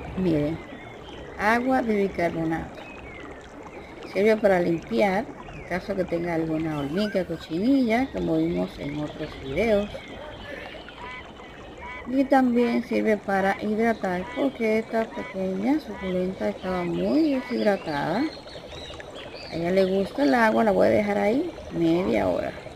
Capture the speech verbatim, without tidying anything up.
Miren, agua de bicarbonato. Sirve para limpiar, en caso que tenga alguna hormiga, cochinilla, como vimos en otros videos. Y también sirve para hidratar, porque esta pequeña suculenta estaba muy deshidratada. A ella le gusta el agua, la voy a dejar ahí media hora.